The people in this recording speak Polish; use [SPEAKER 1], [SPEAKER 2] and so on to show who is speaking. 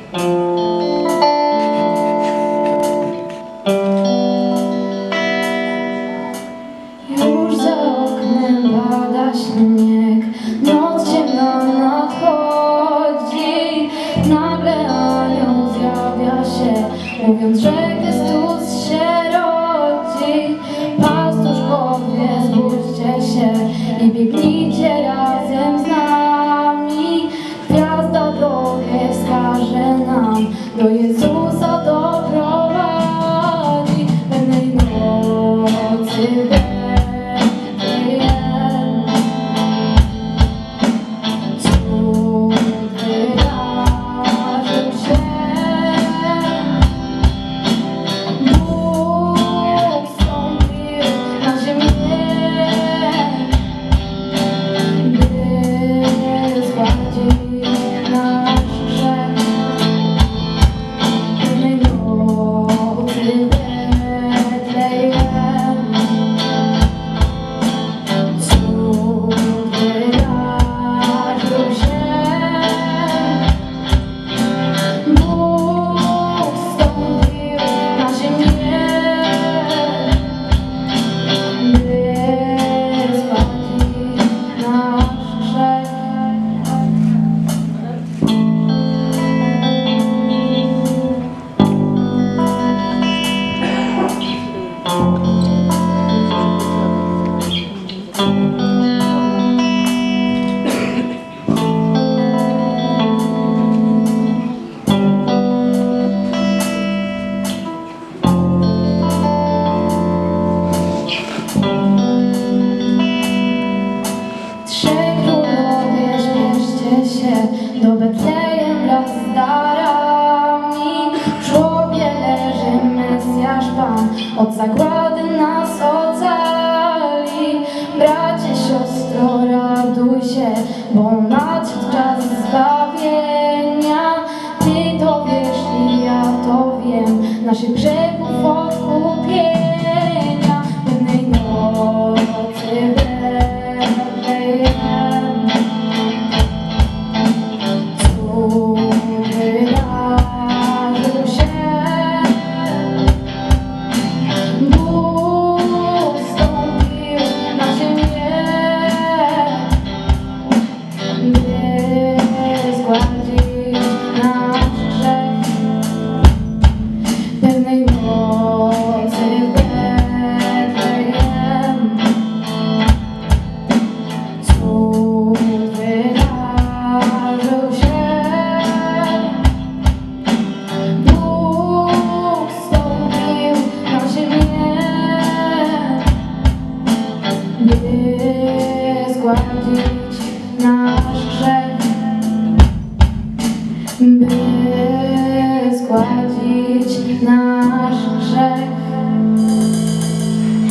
[SPEAKER 1] Już za oknem pada śnieg, noc ciemna nadchodzi. Nagle anioł zjawia się, mówiąc, że Chrystus się rodzi. Pastuszkowie, zbudźcie się i biegnijcie razem z nami. Gwiazda drogę wskaże nam, do Jezusa doprowadzi. Pewnej nocy do Betlejem wraz z darami. W żłobie leży Mesjasz Pan, od zagłady nas ocali. Bracie, siostro, raduj się, bo nadszedł czas zbawienia. Ty to wiesz i ja to wiem, naszych grzechów odkupienia. Pewnej nocy nasz grzech, by zgładzić nasz grzech.